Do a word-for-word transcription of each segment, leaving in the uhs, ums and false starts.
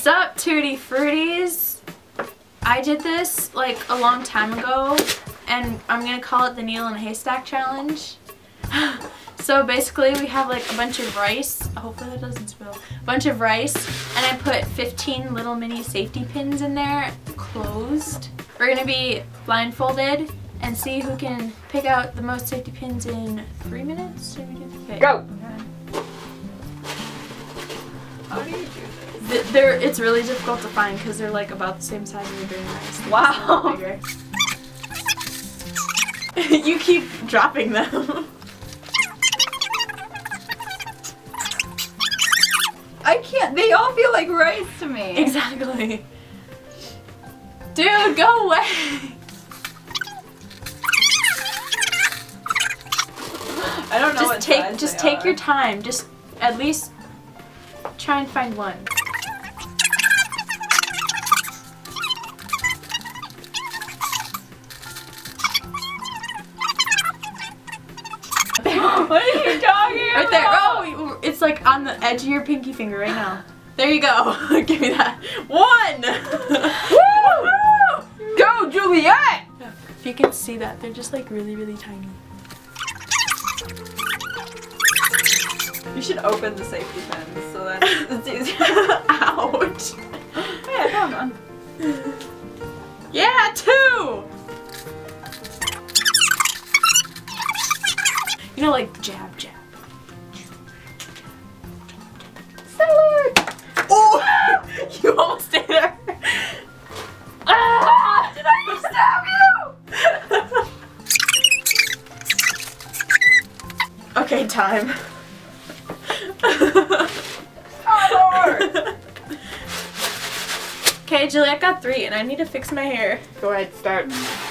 What's up, Tutti Fruities? I did this like a long time ago, and I'm gonna call it the Needle and Haystack Challenge. So basically we have like a bunch of rice, hopefully that doesn't spill, a bunch of rice, and I put fifteen little mini safety pins in there, closed. We're gonna be blindfolded and see who can pick out the most safety pins in three minutes. Okay. Go! Okay. How do you do this? They're, it's really difficult to find because they're like about the same size as the green rice. They're wow! You keep dropping them. I can't, they all feel like rice to me. Exactly. Dude, go away. I don't know just what take size just they take are. your time. Just at least try and find one. What are you talking about? Right there. Oh, it's like on the edge of your pinky finger right now. There you go. Give me that. One. Woo! Go, Juliet! If you can see that, they're just like really, really tiny. You should open the safety pins so that it's easier. Ouch. Yeah, come on. Yeah, two. You know, like jab, jab. Salad! Oh! You almost stayed there. Ah! Did I stab you? Okay, time. Okay, Juliet got three, and I need to fix my hair. Go ahead, start.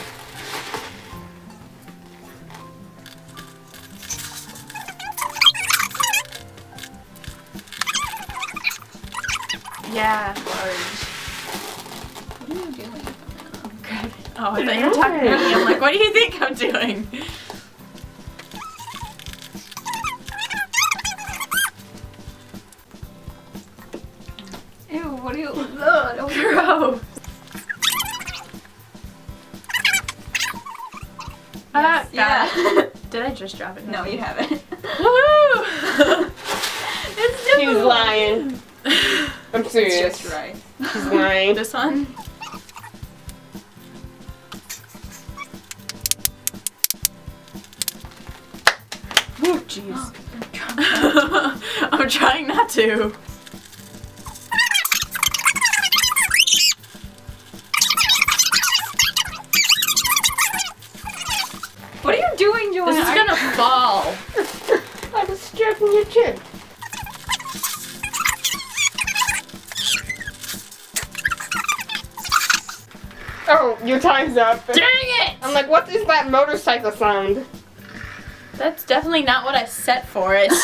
Yeah. Large. What are you doing? Good. Oh, I thought you were talking to me. I'm like, what do you think I'm doing? Ew, what are you? Ugh, don't Gross. Ah, yeah. yeah. Did I just drop it? No, you haven't. Woohoo! It's She's lying. I'm serious. It's just right. She's lying. This one? Oh, jeez. I'm trying not to. What are you doing, Joanna? This is gonna fall. I was stroking your chin. Oh, your time's up. Dang it! I'm like, what is that motorcycle sound? That's definitely not what I set for it.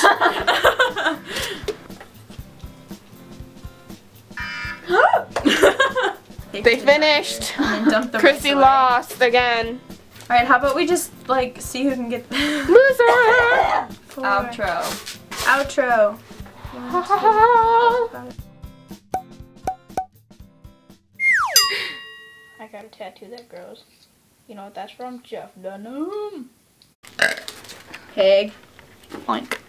They finished. Dump the Chrissy away. lost again. Alright, how about we just like see who can get Loser! Four. Outro. Outro. One, two, five. I got a tattoo that grows. You know what that's from? Jeff Dunham. Pig. Oink.